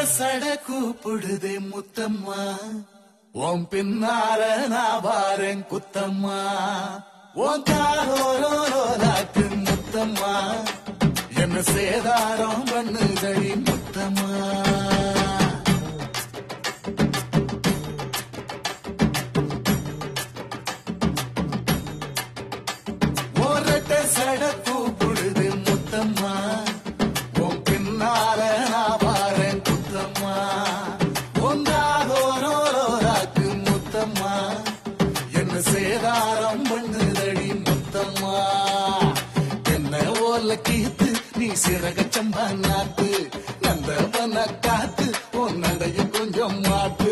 சட கூப்பிடுதே முத்தம்மா உன் பின்னால நான் வாரேன் குத்தம்மா உன் காரோரோராக்கு முத்தம்மா என்ன சேதாரம் பண்ணுதடி முத்தம்மா ஓரட்ட சட கூப்பிடுது முத்தம்மா உன் பின்னால நான் வாரேன் குத்தம்மா உன் காரோரோராக்கு முத்தம்மா என்ன சேதாரம் பண்ணுதடி முத்தம்மா என்ன ஓல கீத்து நீ சிறக சம்பா நாட்டு நந்தவன காத்து உன் நடையும் கொஞ்சம் மாட்டு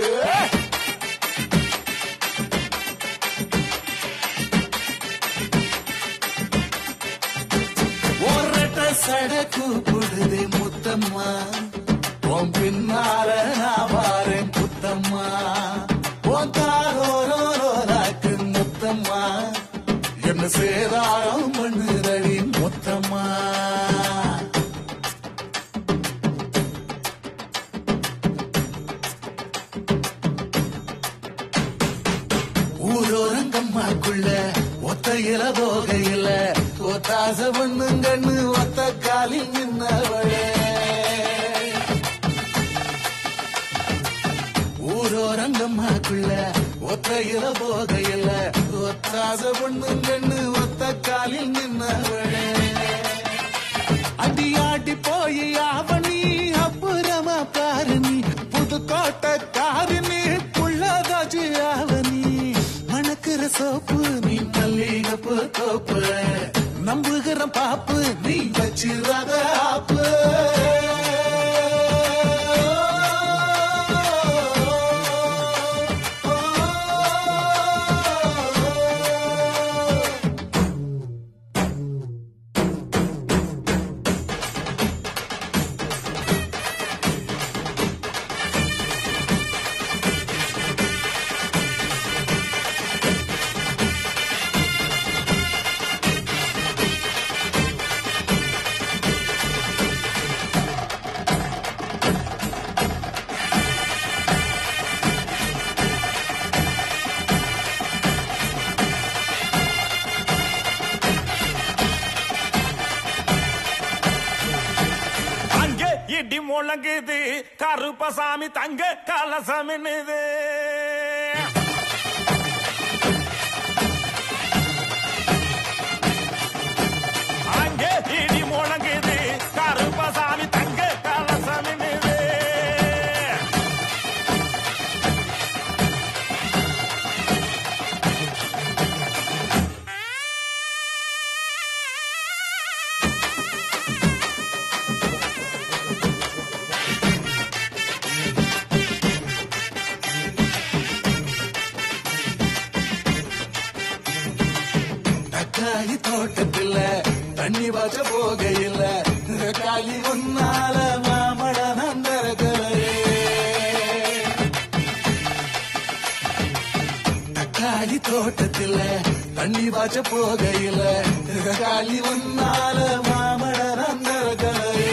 ஒரட்ட சட கூப்பிடுதே முத்தம்மா உன் பின்னால நான் வாரேன் குத்தம்மா உன் காரோரோராக்கு முத்தம்மா என்ன சேதாரம் பண்ணுதடி முத்தம்மா ஊரோரங்கம்மாக்குள்ள ஒத்தையில போகையில ஒத்தாச பண்ணுங்கண்ணு ஒத்த காலில் நின்னவளே ஊரோரங்கம்மாக்குள்ள ஒத்தையில போகையில ஒத்தாச பண்ணுங்கண்ணு ஒத்த காலில் நின்னவளே அடியாடி போய் ஆவணி அப்புறமா பாரு நீ புதுக்கோட்டை காரு நீ புள்ளதாச்சு ஆவணி மணக்கிற சோப்பு நீ மல்லிகப்பு தோப்பு நம்புகிற பாப்பு நீ வச்சிராத ஆப்பு இடி முழங்குது கருப்பசாமி தங்க கலசமின்னுது அங்கே இடி முழங்குது கருப்பசாமி தங்க கலசமின்னுது காலி தோட்டத்துல தண்ணி வாச்ச போகையில காலி ஒன்னால மாமழ நந்தரகலே தக்காளி தோட்டத்துல தண்ணி வாச்ச போகையில காலி ஒன்னால மாமழ நந்தரகலே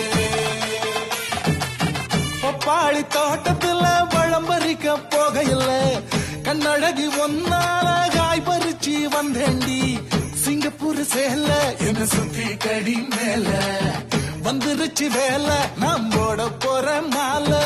பப்பாளி தோட்டத்துல பழம் பறிக்க போகையில கண்ணழகி ஒன்னால காய் பறிச்சு வந்தேண்டி சிங்கப்பூர் சேல என்ன சுத்தி கடி மேல வந்துருச்சு வேலை நம்போட போற மாலை